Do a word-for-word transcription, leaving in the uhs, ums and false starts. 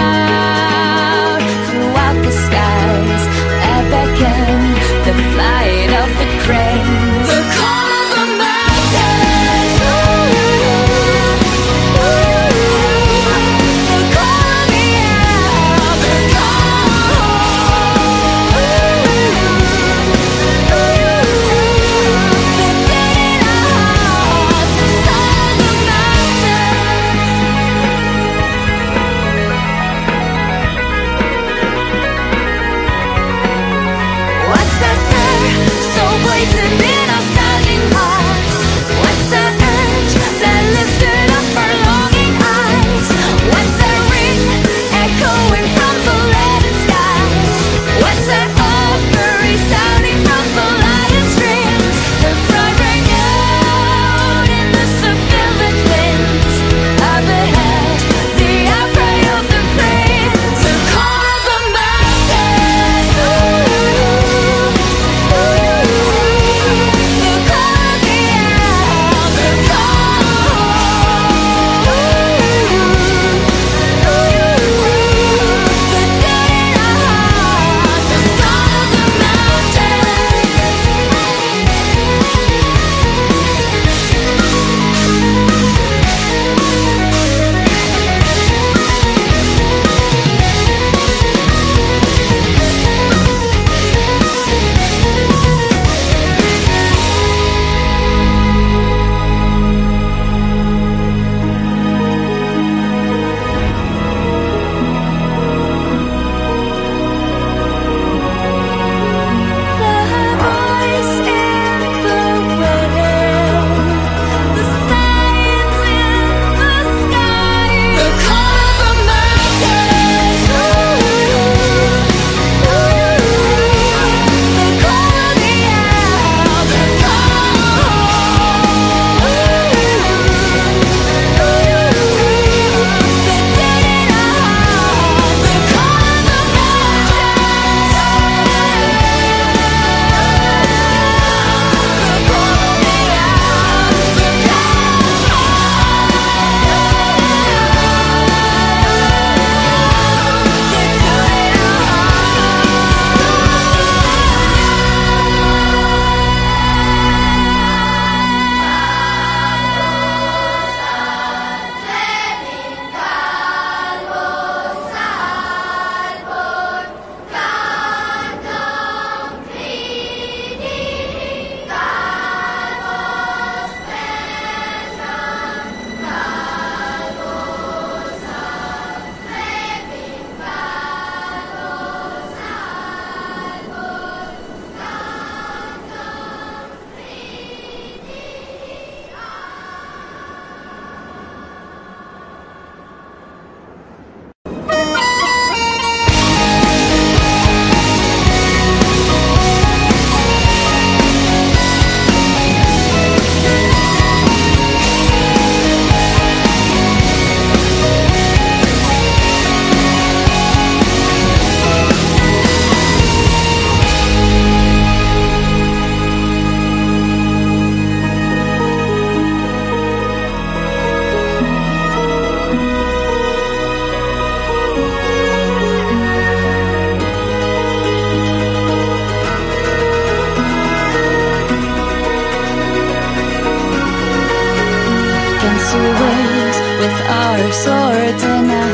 out throughout the skies that beckon the flight of the cranes. The call of the mountains, the call of the air, the call, the dead in our hearts, the sound of the What's that stir so blatant in our sounding hearts? What's that urge that lifted up our longing eyes? What's that ring echoing from the leaden skies? What's that offer resounding from the lighted streams? The cry rang out in the surveillance winds. Up ahead, the outcry of the cranes. The call of the mountains, the call of the air, the call, the dead in our hearts, the song of the voice in the wind, the signs in the sky. The call of the mountains, the call of the air, the call, the dead in our hearts, the call of the against the waves with our swords in our